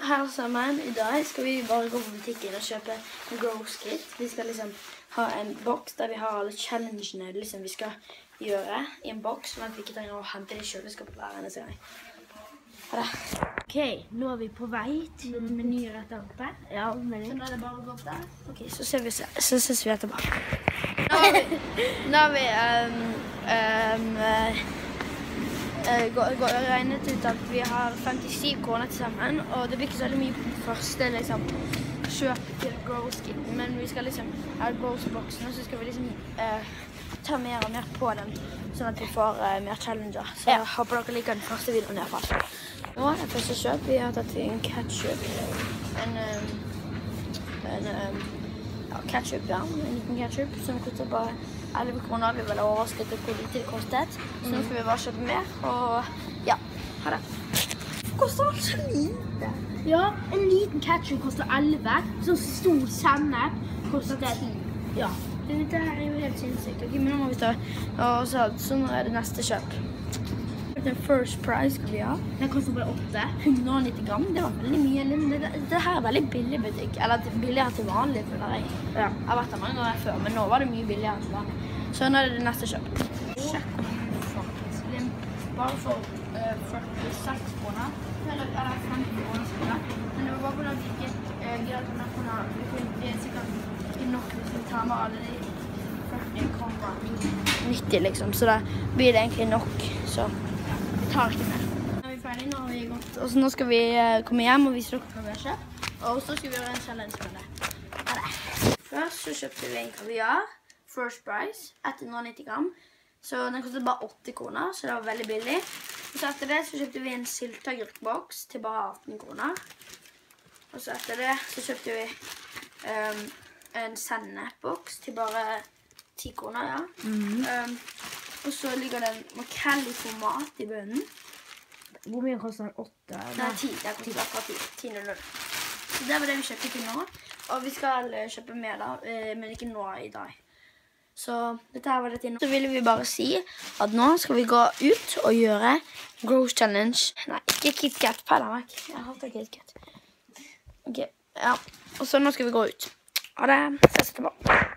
her sammen. I dag skal vi bare gå på butikken og kjøpe en Grows Kit. Vi skal liksom ha en boks der vi har alle challengene liksom vi skal gjøre i en boks, sånn at vi ikke trenger å hente det i kjøleskapet hver eneste gang. Ha det. Ok, nå er vi på vei til menyen rett der oppe. Ja, Så nå er det bare å gå opp der. Ok, så ses vi etterpå. Nå har vi regnet ut at vi har 57 kroner til sammen, og det blir ikke så mye på den første liksom, kjøp til Grows Kit, men vi skal liksom ha Grows-boksen, og så skal vi liksom ta mer og mer på den, sånn at vi får mer challenger. Så jeg håper dere liker den første videoen i hvert fall. Nå er det første kjøp. Vi har tatt en ketchup. Ketchup, ja. En liten ketchup som koster bare 11 kroner. Vi var veldig overrasket over hvor lite det kostet. Så nå skal vi bare kjøpe mer, og ja, ha det. Det koster alt så lite. Ja, en liten ketchup koster 11. Sånn stor sennep koster 10. Ja. Dette her er jo helt sinnssykt. Ok, men nå må vi ta, og så nå er det neste kjøp. Den first price skal vi ha. Den koster bare 8. 190 gram, det var veldig mye. Det her er veldig billig butikk. Eller billigere til vanlig, føler jeg. Ja. Jeg har vært der mange ganger før, men nå var det mye billigere til vanlig. Så nå er det neste kjøp. Sjekk om bare for 46 kroner. Eller 50 kroner. Men det var bare fordi vi ikke gjør det mer kroner. Vi er sikkert ikke nok hvis vi tar med alle de 40 kroner 90 liksom. Så da blir det egentlig nok, så vi tar ikke mer. Nå er vi ferdige, nå har vi gått. Og så nå skal vi komme hjem og vise dere hva vi har kjøpt. Og så skal vi gjøre en challenge med det. Ha det. Først så kjøpte vi en kaviar. First price, 190 gram. Så den kostet bare 8 kroner, så det var veldig billig. Og så etter det så kjøpte vi en sylteagurkboks til bare 18 kroner. Og så etter det så kjøpte vi en sennepboks til bare 10 kroner, ja. Og så ligger det en makrell i tomat i bunnen. Hvor mye koster den? 8? Nei, 10. Det koster akkurat 10,00. Så det var det vi kjøpte til nå. Og vi skal kjøpe mer da, men ikke nå i dag. Så dette her var det til nå. Så ville vi bare si at nå skal vi gå ut og gjøre Grows Challenge. Nei, ikke KitKat. Peller meg. Jeg hater KitKat. Ok, ja. Og så nå skal vi gå ut. Ha det. Ses etterpå.